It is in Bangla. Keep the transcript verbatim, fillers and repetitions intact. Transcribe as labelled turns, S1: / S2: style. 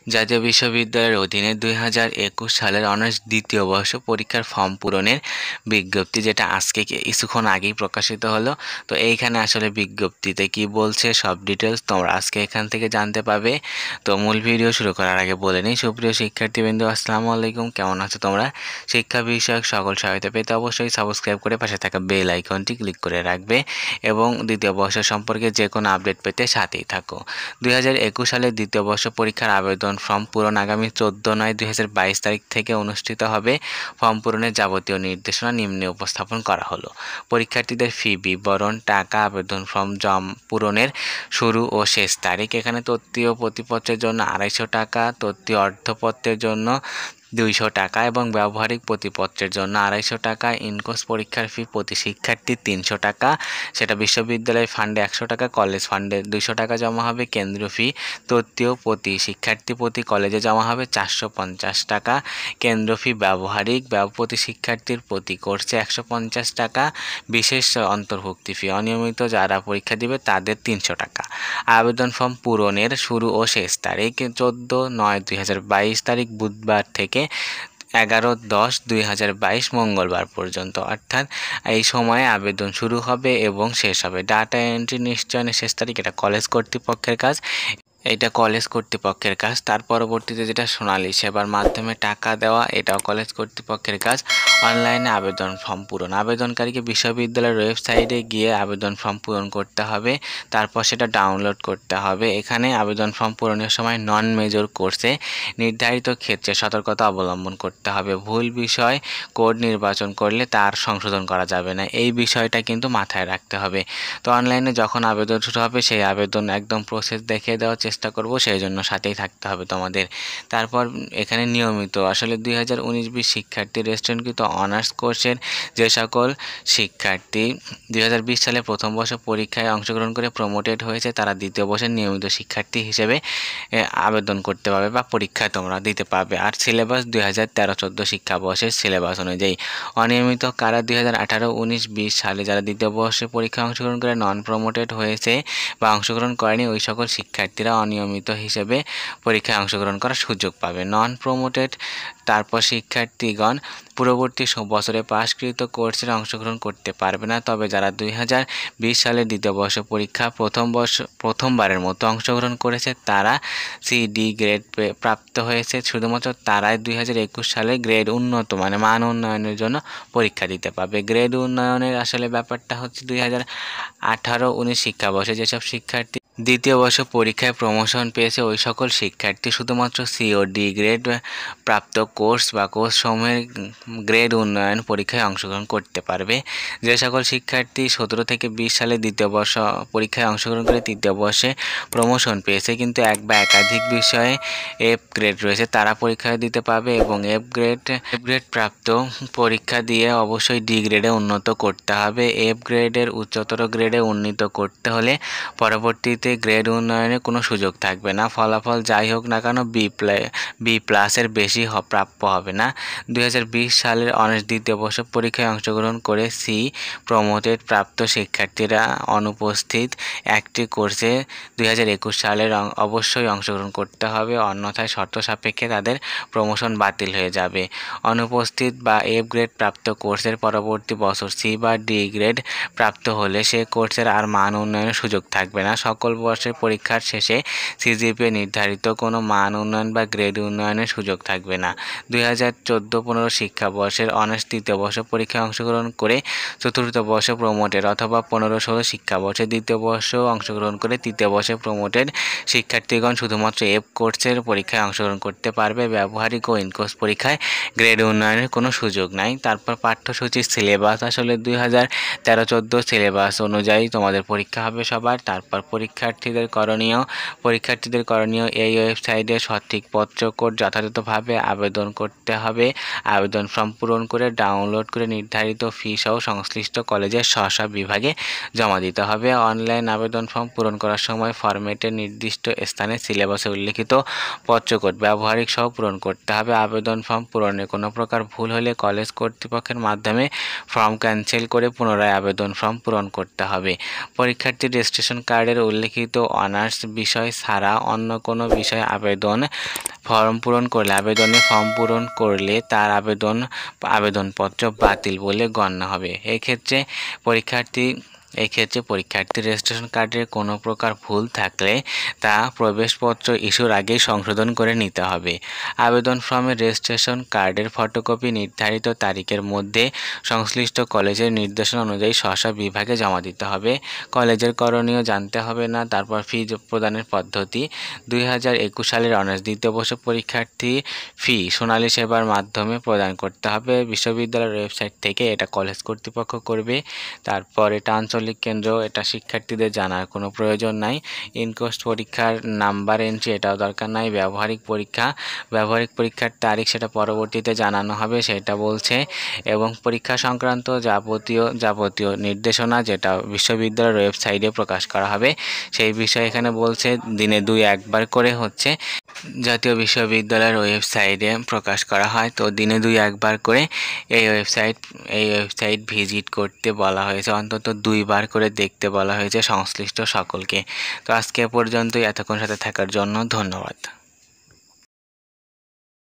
S1: জাতীয় বিশ্ববিদ্যালয়ের অধীনে দুই হাজার একুশ সালের অনার্স দ্বিতীয় বর্ষ পরীক্ষার ফর্ম পূরণের বিজ্ঞপ্তি, যেটা আজকে কি- কিছুক্ষণ আগেই প্রকাশিত হলো। তো এইখানে আসলে বিজ্ঞপ্তিতে কি বলছে সব ডিটেলস তোমরা আজকে এখান থেকে জানতে পাবে। তো মূল ভিডিও শুরু করার আগে বলে নিই, সুপ্রিয় শিক্ষার্থীবৃন্দ, আসসালামু আলাইকুম, কেমন আছো তোমরা? শিক্ষা বিষয়ক সকল সহায়তা পেতে অবশ্যই সাবস্ক্রাইব করে পাশে থাকা বেল আইকনটি ক্লিক করে রাখবে এবং দ্বিতীয় বর্ষ সম্পর্কে যে কোনো আপডেট পেতে সাথেই থাকো। দুই হাজার একুশ সালের দ্বিতীয় বর্ষ পরীক্ষার আবেদন ফর্ম পূরণ আগামী চোদ্দ নয় দুই হাজার বাইশ তারিখ থেকে অনুষ্ঠিত হবে। ফর্ম পূরণের যাবতীয় নির্দেশনা নিম্নে উপস্থাপন করা হলো। পরীক্ষার্থীদের ফি বিবরণ, টাকা, আবেদন ফর্ম জম পূরণের শুরু ও শেষ তারিখ। এখানে তত্ত্বীয় প্রতিপত্রের জন্য আড়াইশো টাকা, তত্ত্বীয় অর্ধপত্রের জন্য দুইশো টাকা এবং ব্যবহারিক প্রতিপত্রের জন্য আড়াইশো টাকা। ইনকোর্স পরীক্ষার ফি প্রতি শিক্ষার্থী তিনশো টাকা, সেটা বিশ্ববিদ্যালয় ফান্ডে একশো টাকা, কলেজ ফান্ডে দুইশো টাকা জমা হবে। কেন্দ্রীয় ফি তত্ত্বীয় প্রতি শিক্ষার্থী প্রতি কলেজে জমা হবে চারশো পঞ্চাশ টাকা। কেন্দ্র ফি ব্যবহারিক ব্যব প্রতি শিক্ষার্থীর প্রতি কোর্সে একশো পঞ্চাশ টাকা। বিশেষ অন্তর্ভুক্তি ফি অনিয়মিত যারা পরীক্ষা দিবে তাদের তিনশো টাকা। আবেদন ফর্ম পূরণের শুরু ও শেষ তারিখ চোদ্দ নয় দুই হাজার বাইশ তারিখ বুধবার থেকে এগারো দশ দুই হাজার বাইশ মঙ্গলবার পর্যন্ত, অর্থাৎ এই সময়ে আবেদন শুরু হবে এবং শেষ হবে। ডাটা এন্ট্রি নিশ্চয়নের শেষ তারিখ, এটা কলেজ কর্তৃপক্ষের কাজ এটা কলেজ কর্তৃপক্ষের কাজ। তার পরবর্তীতে যেটা সোনালী সেবার মাধ্যমে টাকা দেওয়া, এটাও কলেজ কর্তৃপক্ষের কাজ। অনলাইনে আবেদন ফর্ম পূরণ, আবেদনকারীকে বিশ্ববিদ্যালয়ের ওয়েবসাইটে গিয়ে আবেদন ফর্ম পূরণ করতে হবে, তারপর সেটা ডাউনলোড করতে হবে। এখানে আবেদন ফর্ম পূরণের সময় নন মেজর কোর্সে নির্ধারিত ক্ষেত্রে সতর্কতা অবলম্বন করতে হবে। ভুল বিষয় কোড নির্বাচন করলে তার সংশোধন করা যাবে না, এই বিষয়টা কিন্তু মাথায় রাখতে হবে। তো অনলাইনে যখন আবেদন শুরু হবে সেই আবেদন একদম প্রসেস দেখিয়ে দেওয়ার চেষ্টা করব, সেই জন্য সাথেই থাকতে হবে তোমাদের। তারপর এখানে নিয়মিত আসলে দুই হাজার উনিশ বিশ শিক্ষার্থী রেস্টুরেন্টকৃত অনার্স কোর্সের যে সকল শিক্ষার্থী দুই হাজার বিশ সালে প্রথম বর্ষ পরীক্ষায় অংশগ্রহণ করে প্রমোটেড হয়েছে তারা দ্বিতীয় বর্ষের নিয়মিত শিক্ষার্থী হিসেবে আবেদন করতে পারবে বা পরীক্ষা তোমরা দিতে পারবে। আর সিলেবাস দুই হাজার তেরো চোদ্দো শিক্ষাবর্ষের সিলেবাস অনুযায়ী। অনিয়মিত কারা দুই হাজার আঠারো উনিশ বিশ সালে যারা দ্বিতীয় বর্ষের পরীক্ষায় অংশগ্রহণ করে নন প্রমোটেড হয়েছে বা অংশগ্রহণ করেনি, ওই সকল শিক্ষার্থীরা অনিয়মিত হিসেবে পরীক্ষায় অংশগ্রহণ করার সুযোগ পাবে। নন প্রমোটেড তারপর শিক্ষার্থীগণ পূর্ববর্তী বছরে পাশকৃত কোর্সের অংশগ্রহণ করতে পারবে না, তবে যারা দুই হাজার বিশ সালের দ্বিতীয় বর্ষ পরীক্ষা প্রথম বর্ষ প্রথমবারের মতো অংশগ্রহণ করেছে তারা সি ডি গ্রেড প্রাপ্ত হয়েছে, শুধুমাত্র তারাই দুই হাজার একুশ সালে গ্রেড উন্নত মানে মান উন্নয়নের জন্য পরীক্ষা দিতে পারবে। গ্রেড উন্নয়নের আসলে ব্যাপারটা হচ্ছে দুই হাজার আঠারো উনিশ শিক্ষাবর্ষে যেসব শিক্ষার্থী দ্বিতীয় বর্ষ পরীক্ষায় প্রমোশন পেয়েছে ওই সকল শিক্ষার্থী শুধুমাত্র সি ও ডি গ্রেড প্রাপ্ত কোর্স বা কোর্সসমূহের গ্রেড উন্নয়ন পরীক্ষায় অংশগ্রহণ করতে পারবে। যে সকল শিক্ষার্থী সতেরো থেকে বিশ সালে দ্বিতীয় বর্ষ পরীক্ষায় অংশগ্রহণ করে তৃতীয় বর্ষে প্রমোশন পেয়েছে কিন্তু এক বা একাধিক বিষয়ে এফ গ্রেড রয়েছে তারা পরীক্ষা দিতে পারবে এবং এফ গ্রেড এফ গ্রেড প্রাপ্ত পরীক্ষা দিয়ে অবশ্যই ডি গ্রেডে উন্নত করতে হবে। এফ গ্রেডের উচ্চতর গ্রেডে উন্নীত করতে হলে পরবর্তীতে গ্রেড উন্নয়নে কোনো সুযোগ থাকবে না, ফলাফল যাই হোক না কেন বি প্লাস বি প্লাসের বেশি প্রাপ্য হবে না। দুই হাজার বিশ সালের অনার্স দ্বিতীয় বর্ষ পরীক্ষায় অংশগ্রহণ করে সি প্রমোটেড প্রাপ্ত শিক্ষার্থীরা অনুপস্থিত একটি কোর্সে দুই হাজার একুশ সালের অবশ্যই অংশগ্রহণ করতে হবে, অন্যথায় শর্ত সাপেক্ষে তাদের প্রমোশন বাতিল হয়ে যাবে। অনুপস্থিত বা এফ গ্রেড প্রাপ্ত কোর্সের পরবর্তী বছর সি বা ডি গ্রেড প্রাপ্ত হলে সে কোর্সের আর মান উন্নয়নের সুযোগ থাকবে না। সকল বর্ষের পরীক্ষার শেষে সিজিপিএ নির্ধারিত কোনো মান উন্নয়ন বা গ্রেড উন্নয়নের সুযোগ থাকবে না। দুই হাজার চোদ্দো পনেরো শিক্ষাবর্ষের অনার্স তৃতীয় বর্ষ পরীক্ষায় অংশগ্রহণ করে চতুর্থ বর্ষে প্রমোটেড অথবা পনেরো ষোলো শিক্ষাবর্ষে দ্বিতীয় বর্ষ অংশগ্রহণ করে তৃতীয় বর্ষে প্রমোটেড শিক্ষার্থীগণ শুধুমাত্র এফ কোর্সের পরীক্ষায় অংশগ্রহণ করতে পারবে, ব্যবহারিক ও ইনকোর্স পরীক্ষায় গ্রেড উন্নয়নের কোনো সুযোগ নাই। তারপর পাঠ্যসূচির সিলেবাস আসলে দুই হাজার তেরো চোদ্দো সিলেবাস অনুযায়ী তোমাদের পরীক্ষা হবে সবার। তারপর পরীক্ষার্থীদের করণীয় পরীক্ষার্থীদের করণীয় এই ওয়েবসাইটে সঠিক পত্র কোড যথাযথভাবে আবেদন করতে হবে। আবেদন ফর্ম পূরণ করে ডাউনলোড করে নির্ধারিত ফি সহ সংশ্লিষ্ট কলেজের স্ব স্ব বিভাগে জমা দিতে হবে। অনলাইন আবেদন ফর্ম পূরণ করার সময় ফরম্যাটে নির্দিষ্ট স্থানে সিলেবাসে উল্লিখিত পত্র কোড ব্যবহারিক সহ পূরণ করতে হবে। আবেদন ফর্ম পূরণে কোনো প্রকার ভুল হলে কলেজ কর্তৃপক্ষের মাধ্যমে ফর্ম ক্যান্সেল করে পুনরায় আবেদন ফর্ম পূরণ করতে হবে। পরীক্ষার্থীর রেজিস্ট্রেশন কার্ডের উল্লিখিত অনার্স বিষয় ছাড়া অন্য কোনো বিষয়ে আবেদন ফর্ম পূরণ করলে আবেদনে ফর্ম পূরণ করলে তার আবেদন আবেদনপত্র বাতিল বলে গণ্য হবে। এক্ষেত্রে পরীক্ষার্থী এক্ষেত্রে পরীক্ষার্থী রেজিস্ট্রেশন কার্ডের কোনো প্রকার ভুল থাকলে তা প্রবেশপত্র ইস্যুর আগেই সংশোধন করে নিতে হবে। আবেদন ফর্মের রেজিস্ট্রেশন কার্ডের ফটোকপি নির্ধারিত তারিখের মধ্যে সংশ্লিষ্ট কলেজের নির্দেশনা অনুযায়ী স্ব স্ব বিভাগে জমা দিতে হবে। কলেজের করণীয় জানতে হবে না। তারপর ফি প্রদানের পদ্ধতি। দুই হাজার একুশ সালের অনার্স দ্বিতীয় বর্ষ পরীক্ষার্থী ফি সোনালী সেবার মাধ্যমে প্রদান করতে হবে। বিশ্ববিদ্যালয়ের ওয়েবসাইট থেকে এটা কলেজ কর্তৃপক্ষ করবে। তারপর এটা আঞ্চলিক কেন্দ্র, এটা শিক্ষার্থীদের জানার কোনো প্রয়োজন নাই। ইনকোর্স পরীক্ষার নাম্বার এন্ট্রি এটাও দরকার নাই। ব্যবহারিক পরীক্ষা ব্যবহারিক পরীক্ষার তারিখ সেটা পরবর্তীতে জানানো হবে সেটা বলছে, এবং পরীক্ষা সংক্রান্ত যাবতীয় যাবতীয় নির্দেশনা যেটা বিশ্ববিদ্যালয়ের ওয়েবসাইটে প্রকাশ করা হবে সেই বিষয়ে এখানে বলছে দিনে দুই একবার করে হচ্ছে জাতীয় বিশ্ববিদ্যালয়ের ওয়েবসাইটে প্রকাশ করা হয়। তো দিনে দুই একবার করে এই ওয়েবসাইট এই ওয়েবসাইট ভিজিট করতে বলা হয়েছে, অন্তত দুইবার করে দেখতে বলা হয়েছে সংশ্লিষ্ট সকলকে। তো আজকে পর্যন্তই, এতক্ষণ সাথে থাকার জন্য ধন্যবাদ।